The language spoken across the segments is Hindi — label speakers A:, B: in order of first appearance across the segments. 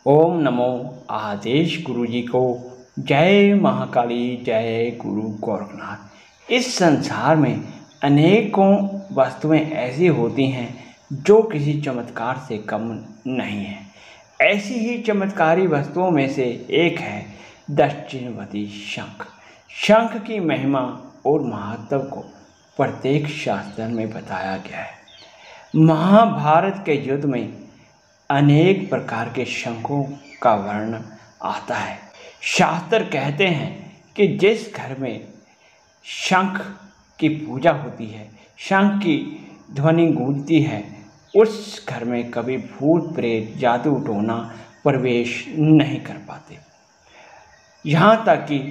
A: ओम नमो आदेश गुरु जी को। जय महाकाली, जय गुरु गोरखनाथ। इस संसार में अनेकों वस्तुएं ऐसी होती हैं जो किसी चमत्कार से कम नहीं है। ऐसी ही चमत्कारी वस्तुओं में से एक है दक्षिणवती शंख। शंख की महिमा और महत्व को प्रत्येक शास्त्र में बताया गया है। महाभारत के युद्ध में अनेक प्रकार के शंखों का वर्णन आता है। शास्त्र कहते हैं कि जिस घर में शंख की पूजा होती है, शंख की ध्वनि गूंजती है, उस घर में कभी भूत प्रेत जादू टोना प्रवेश नहीं कर पाते। यहाँ तक कि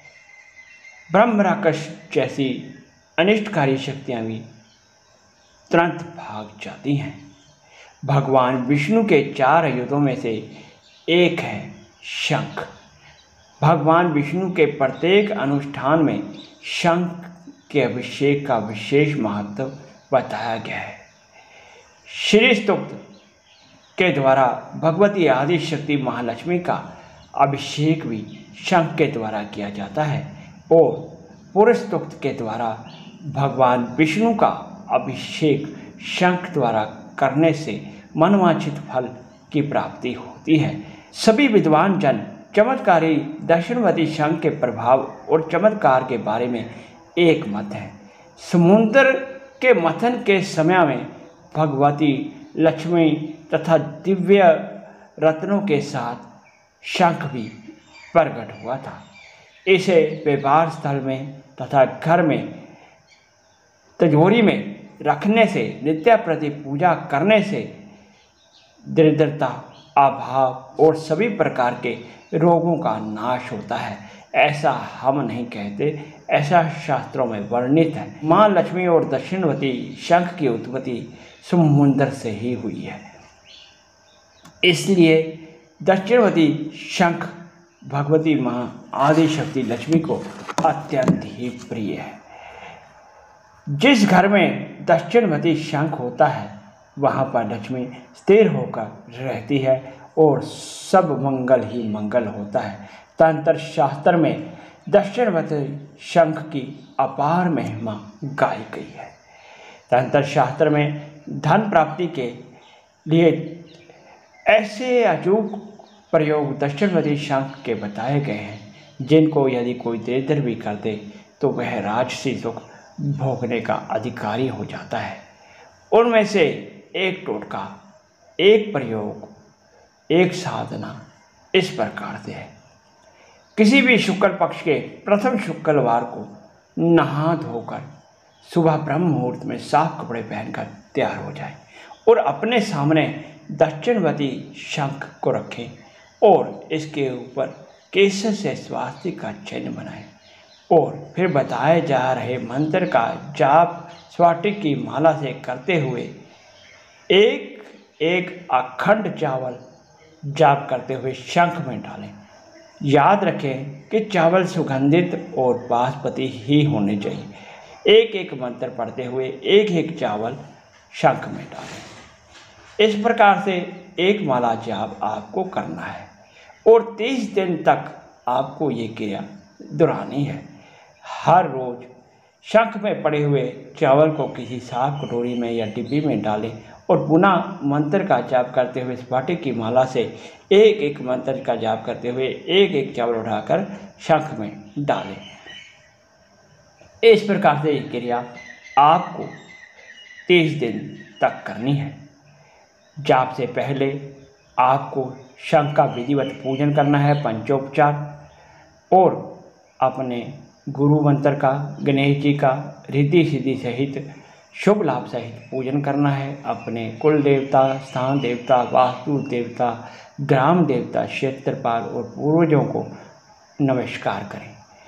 A: ब्रह्म राक्षस जैसी अनिष्टकारी शक्तियाँ भी तुरंत भाग जाती हैं। भगवान विष्णु के 4 आयुधों में से एक है शंख। भगवान विष्णु के प्रत्येक अनुष्ठान में शंख के अभिषेक का विशेष महत्व बताया गया है। श्री स्तुक्त के द्वारा भगवती आदि शक्ति महालक्ष्मी का अभिषेक भी शंख के द्वारा किया जाता है और पुरुष स्तुक्त के द्वारा भगवान विष्णु का अभिषेक शंख द्वारा करने से मनवांछित फल की प्राप्ति होती है। सभी विद्वान जन चमत्कारी दक्षिणवती शंख के प्रभाव और चमत्कार के बारे में एक मत है। समुद्र के मंथन के समय में भगवती लक्ष्मी तथा दिव्य रत्नों के साथ शंख भी प्रकट हुआ था। इसे व्यवहार स्थल में तथा घर में तिजोरी में रखने से, नित्य प्रति पूजा करने से दरिद्रता, अभाव और सभी प्रकार के रोगों का नाश होता है। ऐसा हम नहीं कहते, ऐसा शास्त्रों में वर्णित है। माँ लक्ष्मी और दक्षिणवती शंख की उत्पत्ति समुद्र से ही हुई है, इसलिए दक्षिणवती शंख भगवती माँ आदि शक्ति लक्ष्मी को अत्यंत ही प्रिय है। जिस घर में दक्षिणवती शंख होता है वहाँ पर लक्ष्मी स्थिर होकर रहती है और सब मंगल ही मंगल होता है। तंत्र शास्त्र में दक्षिणवती शंख की अपार महिमा गाई गई है। तंत्र शास्त्र में धन प्राप्ति के लिए ऐसे अचूक प्रयोग दक्षिणवती शंख के बताए गए हैं जिनको यदि कोई दरिद्र भी कर दे तो वह राजसी सुख भोगने का अधिकारी हो जाता है। उनमें से एक टोटका, एक प्रयोग, एक साधना इस प्रकार से है। किसी भी शुक्ल पक्ष के प्रथम शुक्रवार को नहा धोकर सुबह ब्रह्म मुहूर्त में साफ कपड़े पहनकर तैयार हो जाए और अपने सामने दक्षिणवती शंख को रखें और इसके ऊपर केसर से स्वास्तिक का चिन्ह बनाएं और फिर बताए जा रहे मंत्र का जाप स्वास्तिक की माला से करते हुए एक एक अखंड चावल जाप करते हुए शंख में डालें। याद रखें कि चावल सुगंधित और बासमती ही होने चाहिए। एक एक मंत्र पढ़ते हुए एक एक चावल शंख में डालें। इस प्रकार से एक माला जाप आपको करना है और 30 दिन तक आपको ये क्रिया दोहरानी है। हर रोज शंख में पड़े हुए चावल को किसी साफ कटोरी में या डिब्बी में डालें और पुनः मंत्र का जाप करते हुए स्फटिक की माला से एक एक मंत्र का जाप करते हुए एक एक चावल उठाकर शंख में डालें। इस प्रकार से ये क्रिया आपको 30 दिन तक करनी है। जाप से पहले आपको शंख का विधिवत पूजन करना है, पंचोपचार, और अपने गुरु मंत्र का, गणेश जी का रिद्धि सिद्धि सहित शुभ लाभ सहित पूजन करना है। अपने कुल देवता, स्थान देवता, वास्तु देवता, ग्राम देवता, क्षेत्रपाल और पूर्वजों को नमस्कार करें,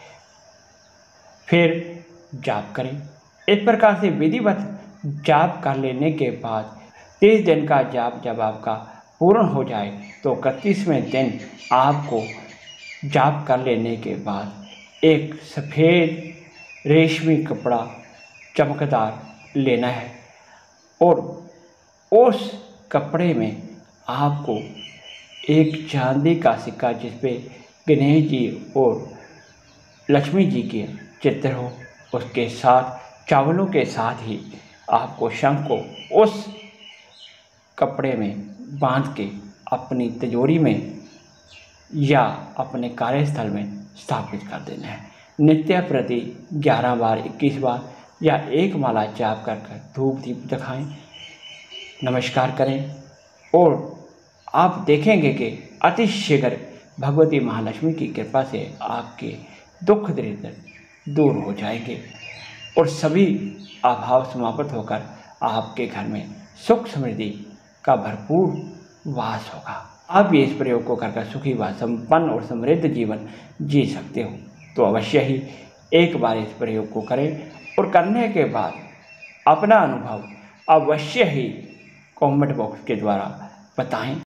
A: फिर जाप करें। इस प्रकार से विधिवत जाप कर लेने के बाद 30 दिन का जाप जब आपका पूर्ण हो जाए तो 31वें दिन आपको जाप कर लेने के बाद एक सफ़ेद रेशमी कपड़ा चमकदार लेना है और उस कपड़े में आपको एक चांदी का सिक्का जिस पे गणेश जी और लक्ष्मी जी के चित्र हो, उसके साथ चावलों के साथ ही आपको शंख को उस कपड़े में बांध के अपनी तिजोरी में या अपने कार्यस्थल में स्थापित कर देना है। नित्य प्रति 11 बार, 21 बार या एक माला जाप कर धूप दीप दिखाएं, नमस्कार करें और आप देखेंगे कि अति शीघ्र भगवती महालक्ष्मी की कृपा से आपके दुख दरिद्र दूर हो जाएंगे और सभी अभाव समाप्त होकर आपके घर में सुख समृद्धि का भरपूर वास होगा। आप भी इस प्रयोग को कर सुखी व संपन्न और समृद्ध जीवन जी सकते हो। तो अवश्य ही एक बार इस प्रयोग को करें और करने के बाद अपना अनुभव अवश्य ही कमेंट बॉक्स के द्वारा बताएं।